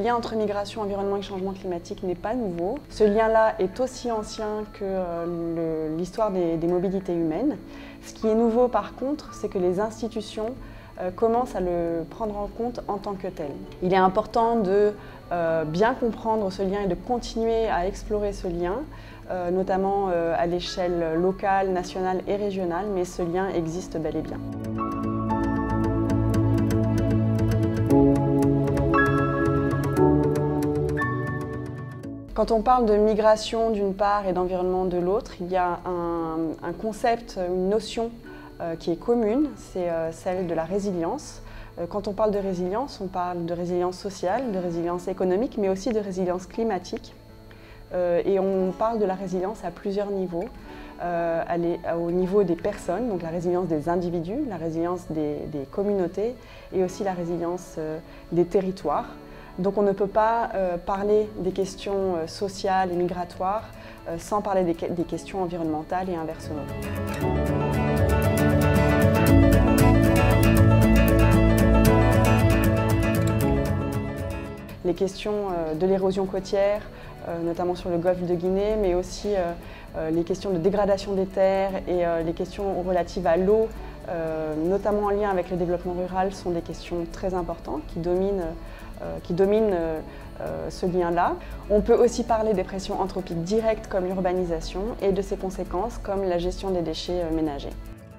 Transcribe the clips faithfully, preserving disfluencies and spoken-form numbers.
lien entre migration, environnement et changement climatique n'est pas nouveau. Ce lien-là est aussi ancien que euh, l'histoire des, des mobilités humaines. Ce qui est nouveau par contre, c'est que les institutions euh, commencent à le prendre en compte en tant que tel. Il est important de euh, bien comprendre ce lien et de continuer à explorer ce lien, euh, notamment euh, à l'échelle locale, nationale et régionale, mais ce lien existe bel et bien. Quand on parle de migration d'une part et d'environnement de l'autre, il y a un, un concept, une notion euh, qui est commune, c'est euh, celle de la résilience. Euh, quand on parle de résilience, on parle de résilience sociale, de résilience économique, mais aussi de résilience climatique. Euh, et on parle de la résilience à plusieurs niveaux. Euh, aller au niveau des personnes, donc la résilience des individus, la résilience des, des communautés et aussi la résilience euh, des territoires. Donc on ne peut pas euh, parler des questions euh, sociales et migratoires euh, sans parler des, des questions environnementales et inversement. Les questions euh, de l'érosion côtière, euh, notamment sur le golfe de Guinée, mais aussi euh, euh, les questions de dégradation des terres et euh, les questions relatives à l'eau, euh, notamment en lien avec le développement rural, sont des questions très importantes qui dominent Euh, qui domine euh, euh, ce lien-là. On peut aussi parler des pressions anthropiques directes comme l'urbanisation et de ses conséquences comme la gestion des déchets euh, ménagers.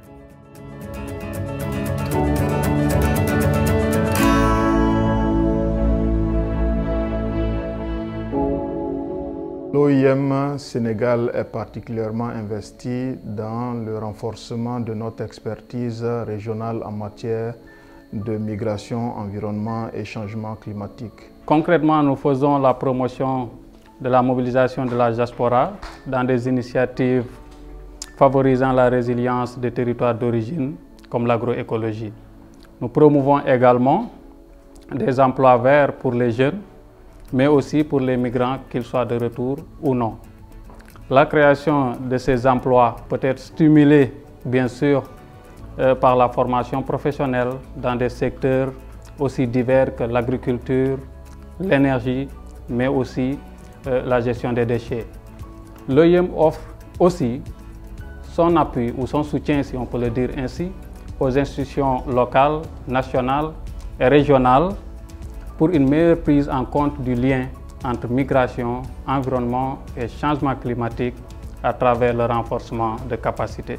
L'O I M Sénégal est particulièrement investi dans le renforcement de notre expertise régionale en matière de migration, environnement et changement climatique. Concrètement, nous faisons la promotion de la mobilisation de la diaspora dans des initiatives favorisant la résilience des territoires d'origine, comme l'agroécologie. Nous promouvons également des emplois verts pour les jeunes, mais aussi pour les migrants, qu'ils soient de retour ou non. La création de ces emplois peut être stimulée, bien sûr, Euh, par la formation professionnelle dans des secteurs aussi divers que l'agriculture, l'énergie, mais aussi euh, la gestion des déchets. L'O I M offre aussi son appui ou son soutien, si on peut le dire ainsi, aux institutions locales, nationales et régionales pour une meilleure prise en compte du lien entre migration, environnement et changement climatique à travers le renforcement de capacités.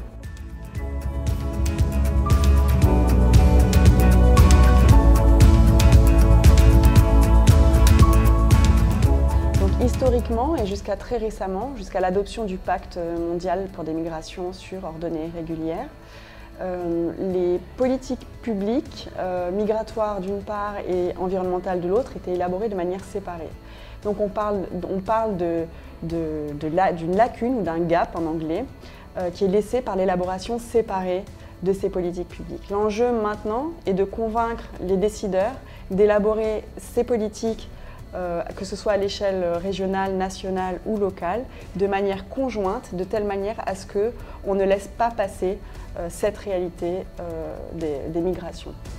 Historiquement et jusqu'à très récemment, jusqu'à l'adoption du pacte mondial pour des migrations sûres, ordonnées et régulières, euh, les politiques publiques euh, migratoires d'une part et environnementales de l'autre étaient élaborées de manière séparée. Donc on parle, on parle de, de, de la, d'une lacune ou d'un gap en anglais euh, qui est laissé par l'élaboration séparée de ces politiques publiques. L'enjeu maintenant est de convaincre les décideurs d'élaborer ces politiques Euh, que ce soit à l'échelle régionale, nationale ou locale, de manière conjointe, de telle manière à ce qu'on ne laisse pas passer euh, cette réalité euh, des, des migrations.